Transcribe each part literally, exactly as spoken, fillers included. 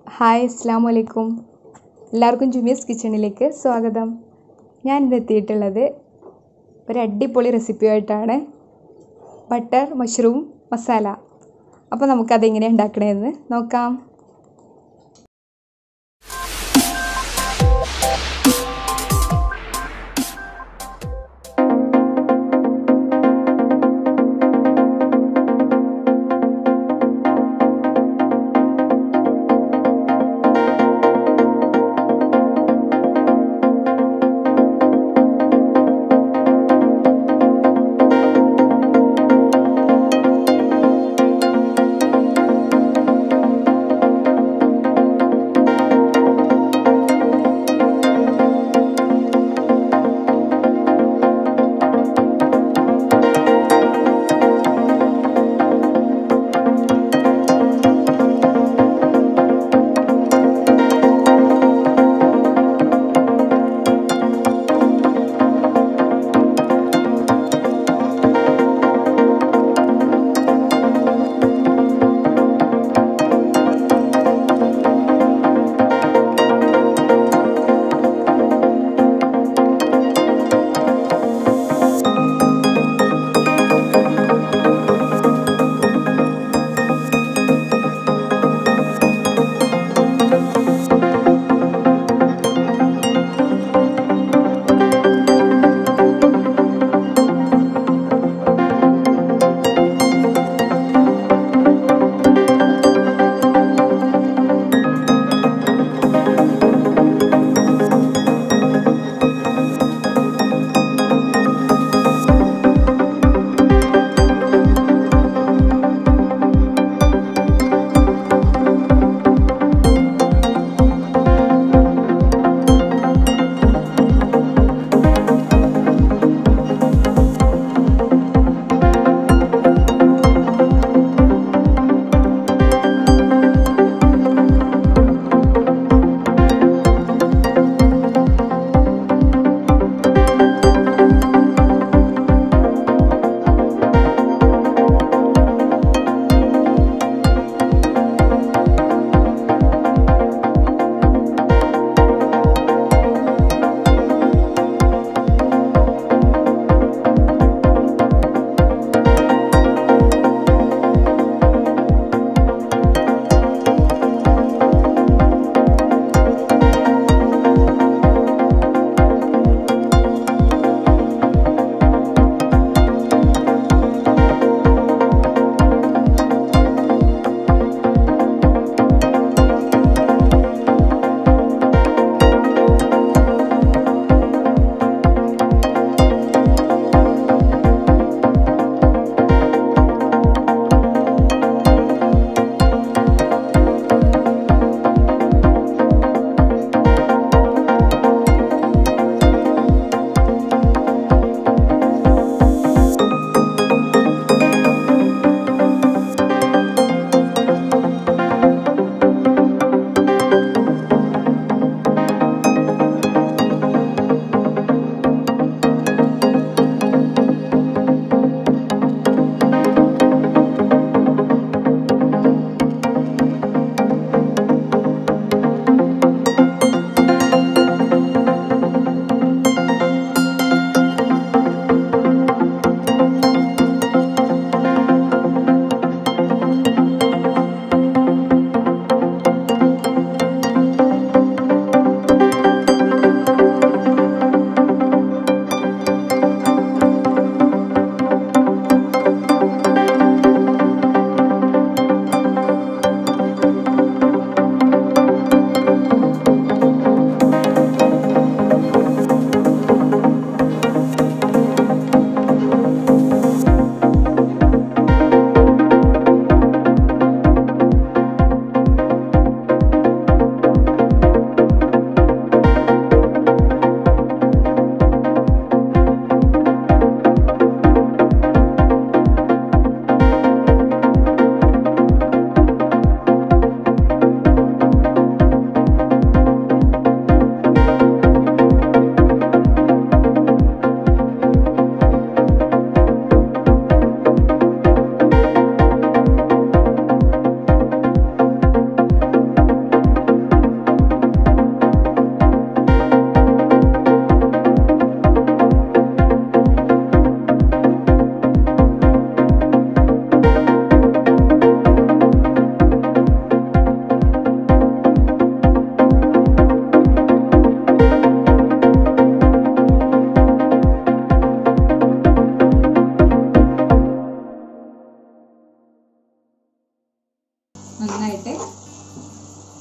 Hi അസ്സലാമു അലൈക്കും. എല്ലാവർക്കും ജുമി'സ് കിച്ചണിലേക്ക് സ്വാഗതം. ഞാൻ ഇന്ന് എത്തിയിട്ടുള്ളത് ഒരു അടിപൊളി റെസിപ്പിയായിട്ടാണ്, ബട്ടർ മഷ്റൂം മസാല. അപ്പോൾ നമുക്കതെങ്ങനെയാണ് ഉണ്ടാക്കണമെന്ന് നോക്കാം.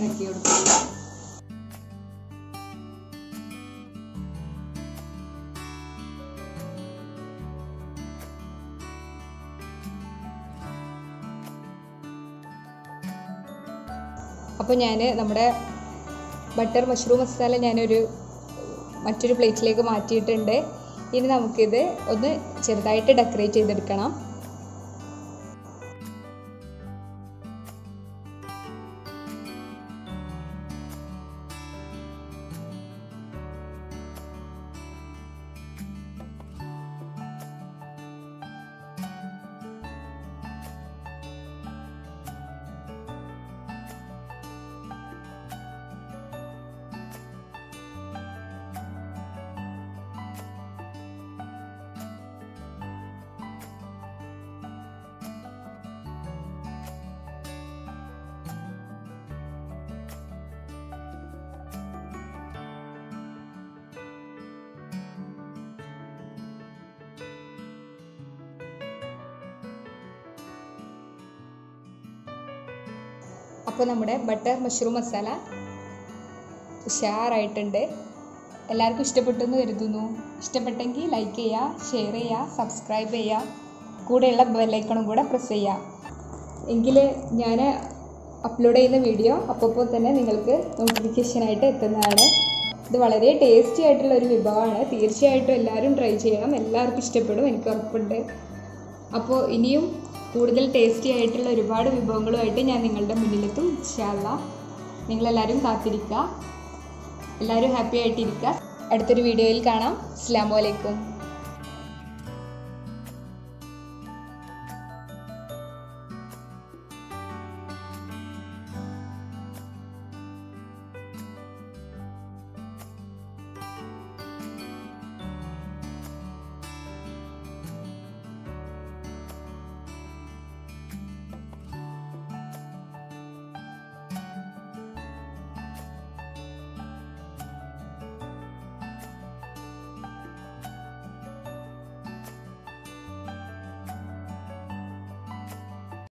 ആക്കി കൊടുക്കുക. അപ്പോൾ ഞാൻ നമ്മുടെ ബട്ടർ മഷ്റൂം മസാല ഞാനൊരു മറ്റൊരു പ്ലേറ്റിലേക്ക് മാറ്റിയിട്ടുണ്ട്. ഇനി നമുക്കിത് ഒന്ന് ചെറുതായിട്ട് ഡെക്കറേറ്റ് ചെയ്തെടുക്കണം. അപ്പോൾ നമ്മുടെ ബട്ടർ മഷ്റൂം മസാല ഉഷാറായിട്ടുണ്ട്. എല്ലാവർക്കും ഇഷ്ടപ്പെട്ടെന്ന് കരുതുന്നു. ഇഷ്ടപ്പെട്ടെങ്കിൽ ലൈക്ക് ചെയ്യുക, ഷെയർ ചെയ്യുക, സബ്സ്ക്രൈബ് ചെയ്യുക, കൂടെയുള്ള ബെല്ലൈക്കണും കൂടെ പ്രസ് ചെയ്യുക. എങ്കിൽ ഞാൻ അപ്ലോഡ് ചെയ്യുന്ന വീഡിയോ അപ്പോൾ തന്നെ നിങ്ങൾക്ക് നോട്ടിഫിക്കേഷനായിട്ട് എത്തുന്നതാണ്. ഇത് വളരെ ടേസ്റ്റി ആയിട്ടുള്ള ഒരു വിഭവമാണ്. തീർച്ചയായിട്ടും എല്ലാവരും ട്രൈ ചെയ്യണം. എല്ലാവർക്കും ഇഷ്ടപ്പെടും, എനിക്ക് ഉറപ്പുണ്ട്. അപ്പോൾ ഇനിയും കൂടുതൽ ടേസ്റ്റി ആയിട്ടുള്ള ഒരുപാട് വിഭവങ്ങളുമായിട്ട് ഞാൻ നിങ്ങളുടെ മുന്നിലെത്തും ഇൻഷാ അല്ലാഹ്. നിങ്ങളെല്ലാവരും കാത്തിരിക്കുക. എല്ലാവരും ഹാപ്പി ആയിട്ടിരിക്കുക. അടുത്തൊരു വീഡിയോയിൽ കാണാം. അസ്സലാമു അലൈക്കും.